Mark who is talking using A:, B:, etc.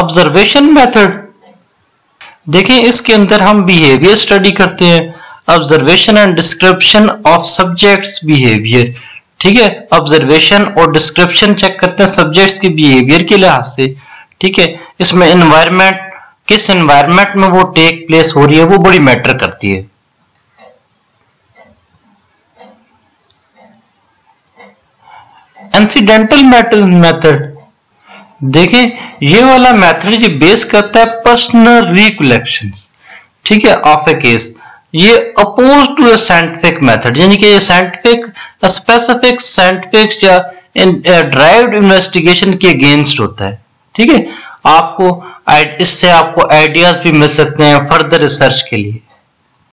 A: Observation method, देखें इसके अंदर हम बिहेवियर स्टडी करते हैं, observation and description of subjects behaviour. ठीक है, ऑब्जर्वेशन और डिस्क्रिप्शन चेक करते हैं सब्जेक्ट्स के बिहेवियर के लिहाज से। ठीक है, इसमें एनवायरनमेंट, किस एनवायरनमेंट में वो टेक प्लेस हो रही है वो बड़ी मैटर करती है। इंसिडेंटल मेथड, देखें ये वाला मेथड जो बेस करता है पर्सनल रिकलेक्शंस, ठीक है, ऑफ ए केस। ये opposed to a scientific method, यानी कि ये साइंटिफिक स्पेसिफिक साइंटिफिक या ड्राइव्ड इन्वेस्टिगेशन के अगेंस्ट होता है। ठीक है, आपको इससे आपको आइडियाज भी मिल सकते हैं फर्दर रिसर्च के लिए।